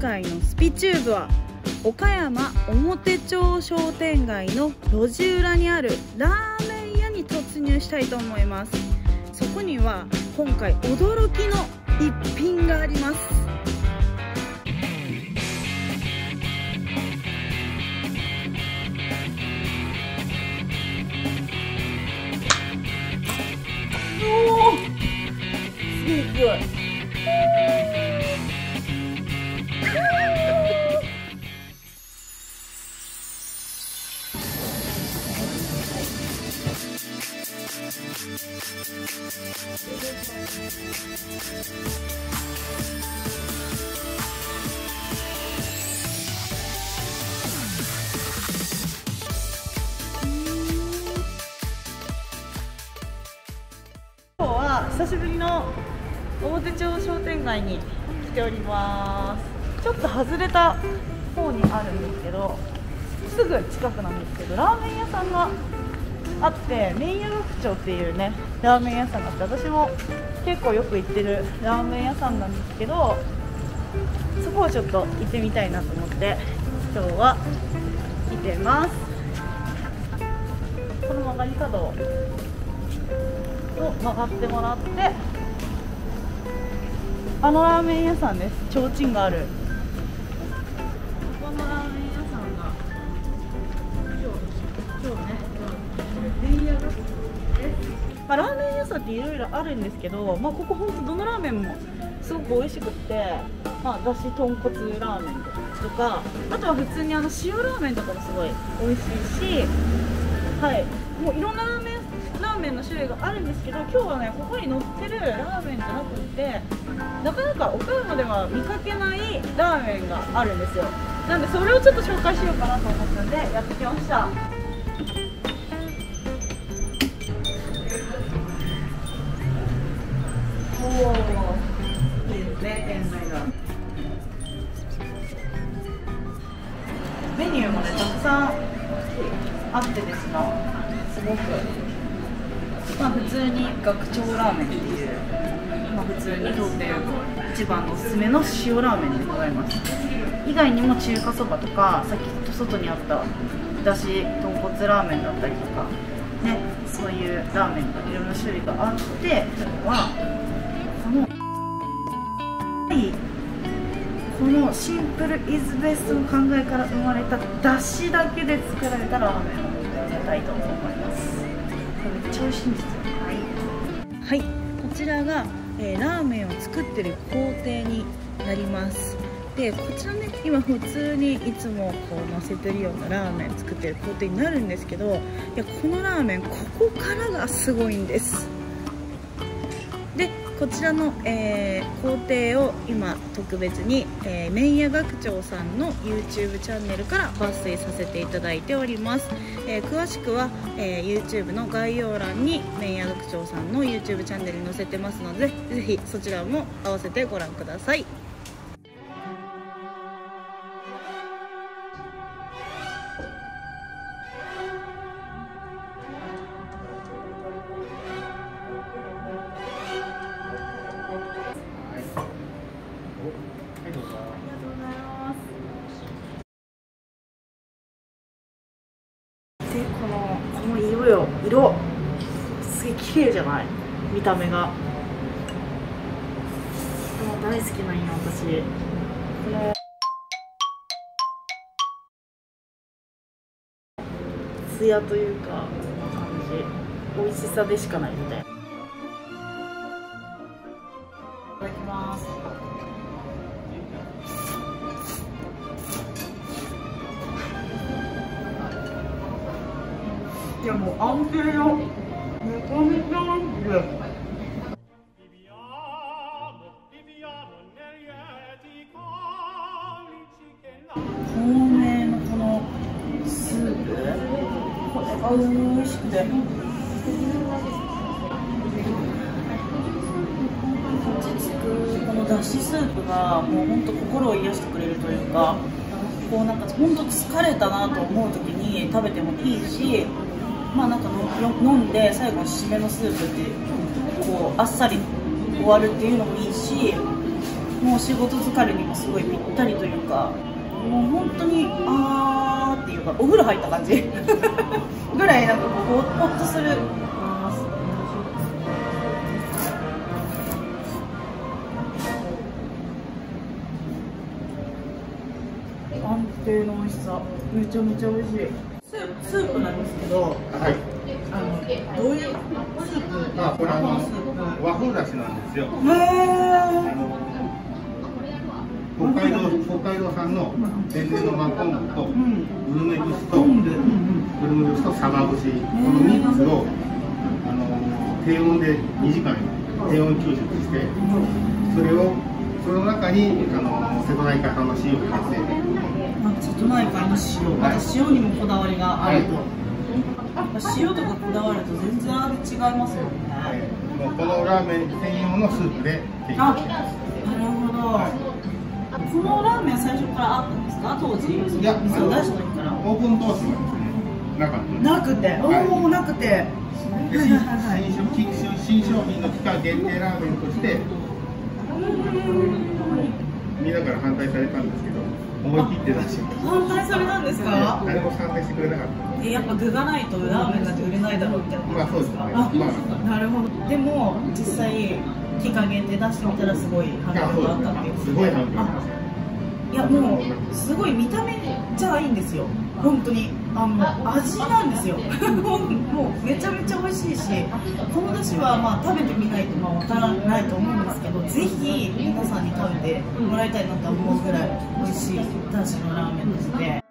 回のスピチューブは岡山表町商店街の路地裏にあるラーメン屋に突入したいと思います。そこには今回驚きの一品があります。おー、すごい。今日は久しぶりの表町商店街に来ております。ちょっと外れた方にあるんですけど、すぐ近くなんですけど、ラーメン屋さんがあって、麺屋学長っていうねラーメン屋さんがあって、私も結構よく行ってるラーメン屋さんなんですけど、そこをちょっと行ってみたいなと思って今日は来てます。この曲がり角を曲がってもらって、あのラーメン屋さんです。提灯があるこのラーメン屋さんが今日ね麺屋学長です。ラーメン屋さんっていろいろあるんですけど、ここほんとどのラーメンもすごく美味しくって、だし豚骨ラーメンとか、あとは普通に塩ラーメンとかもすごい美味しいし、もういろんなラーメンの種類があるんですけど、今日はねここに載ってるラーメンじゃなくってなかなか岡山では見かけないラーメンがあるんですよ。なんでそれをちょっと紹介しようかなと思ったんでやってきました。おー、いいですね、店内が。メニューもねたくさんあってですね、すごく普通に学長ラーメンっていう、普通に当店一番のおすすめの塩ラーメンでございます。以外にも中華そばとか、さっき外にあっただし豚骨ラーメンだったりとかね、そういうラーメンがいろんな種類があって、今日はこのシンプルイズベストの考えから生まれただしだけで作られたラーメンを食べたいと思います。めっちゃ美味しいんですよ。はい、こちらが、ラーメンを作ってる工程になります。でこちらね、今普通にいつもこう乗せてるようなラーメン作ってる工程になるんですけど、いやこのラーメンここからがすごいんです。でこちらの、工程を今特別に、麺屋学長さんの YouTube チャンネルから抜粋させていただいております。詳しくは、YouTube の概要欄に麺屋学長さんの YouTube チャンネルに載せてますので、ぜひそちらも合わせてご覧ください。でこの色すげえ綺麗じゃない？見た目が大好きなんよ私。このツヤというか感じ、美味しさでしかないみたいな。いただきます。いやもう安定よ。めちゃめちゃマジで。透明のこのスープ、これが美味しくて。このだしスープがもう本当心を癒してくれるというか、こうなんか本当疲れたなと思う時に食べてもいいし、なんか飲んで最後締めのスープってこうあっさり終わるっていうのもいいし、 もう仕事疲れにもすごいぴったりというか、もう本当にっていうかお風呂入った感じぐらいなんかこうホッとする。安定の美味しさ、めちゃめちゃ美味しい。スープなんですけど、はい、どういうスープ？ これ和風だしなんですよ。北海道産の天然の真昆布とうるめ節とサバ節、この3つを低温で2時間低温抽出して、その中に瀬戸内海産の塩を入れて。 瀬戸内海の塩、また塩にもこだわりがあると。塩とかこだわると全然味違いますよね。 もうこのラーメン専用のスープで提供してます。 なるほど。このラーメンは最初からあったんですか、当時？いや、店を出した時から。 オープン当時はですね、なくて。 なくて。 新商品の期間限定ラーメンとしてみんなから反対されたんですけど、思い切って出しました。 反対されたんですか？ 誰も賛成してくれなかった。 やっぱ具がないとラーメンなんて売れないだろうみたいな。 まあそうですね。 なるほど。でも実際期間限定出してみたらすごい反響があったっていうことで。 すごい反響がありました。 いやもうすごい見た目じゃいいんですよ。本当に味なんですよ。もうめちゃめちゃ美味しいし、この出汁はまあ食べてみないとわからないと思うんですけど、ぜひ皆さんに食べてもらいたいなと思うぐらい美味しい出汁のラーメンですね。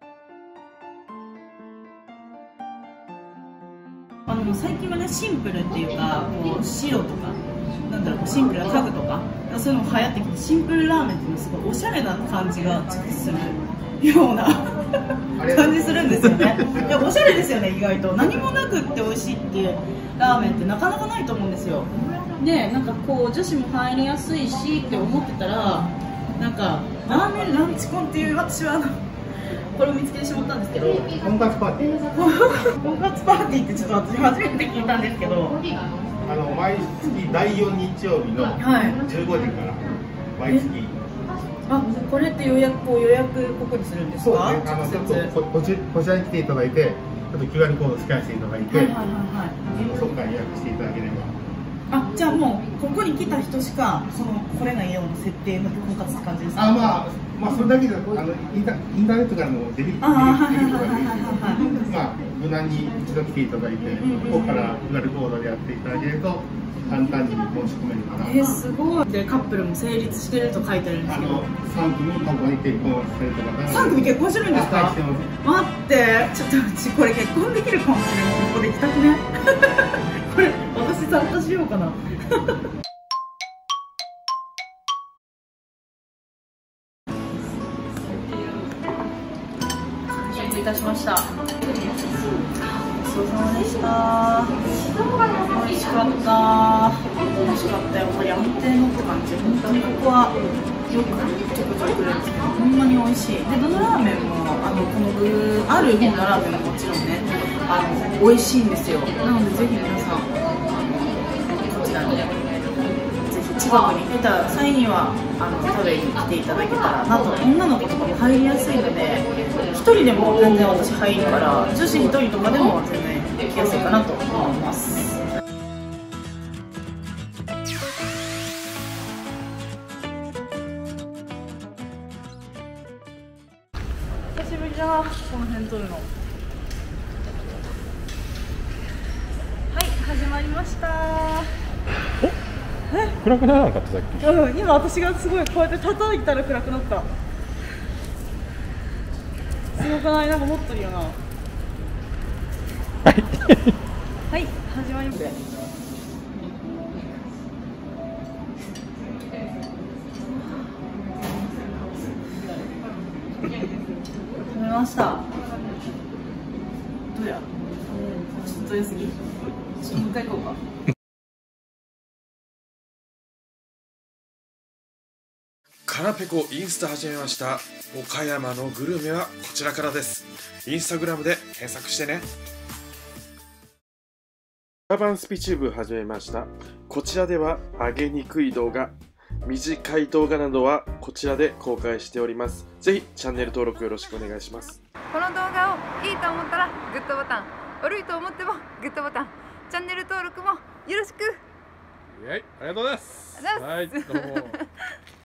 最近はね、シンプルっていうかこう白とかなんだろう、シンプルな家具とかそういうのも流行ってきて、シンプルラーメンっていうのすごいおしゃれな感じがするような感じするんですよね。いやおしゃれですよね。意外と何もなくって美味しいっていうラーメンってなかなかないと思うんですよ。でなんかこう女子も入りやすいしって思ってたら、なんかラーメンランチコンっていう、私はこれを見つけてしまったんですけど、 婚活パーティー婚活パーティーってちょっと私初めて聞いたんですけど、 毎月第4日曜日の15時から毎月、 これって予約ここにするんですか？ ちょっとこちらに来ていただいて、ちょっと QR コードスキャンしていただいて、そこから予約していただければ。 じゃあもうここに来た人しか来れないような設定の婚活って感じですか？ まあそれだけでインターネットからのデリバリーとかで、無難に一度来ていただいて、ここから QR コードでやっていただけると簡単に申し込めるかな。 すごい。でカップルも成立してると書いてあるんですけど、 3組ここに結婚してる方が 3組結婚してるんですか？待って、ちょっとうちこれ結婚できるかもしれない。ここで行きたくねこれ私参加しようかな完食いたしました。ごちそうさまでした。美味しかった。美味しかった。やっぱり安定のって感じ。本当にここはよくちょくちょく来るんですけど、ほんまに美味しい。でどのラーメンもこの具ある方のラーメンももちろんね美味しいんですよ。なのでぜひ皆さんこちらにぜひ近くに来た際には食べに来ていただけたらなと。女の子とかも入りやすいので、1人でも全然私入るから、女子1人とかでも全然来やすいかなと思います。久しぶりだな、この辺撮るの。はい、始まりました。 暗くならなかったさっき。 今私がすごいこうやって叩いたら暗くなった。すごくない？なんか持ってるよな。はいはい、始まりました。食べました。どうや？ちょっと良すぎ？ちょっともう一回行こうか。 カナペコインスタ始めました。岡山のグルメはこちらからです。インスタグラムで検索してね。カバンスピチューブ始めました。こちらでは揚げにくい動画、 短い動画などはこちらで公開しております。ぜひチャンネル登録よろしくお願いします。 この動画をいいと思ったらグッドボタン、悪いと思ってもグッドボタン、チャンネル登録もよろしく。 はい、ありがとうございます。 ありがとうございます。 はい、どうも。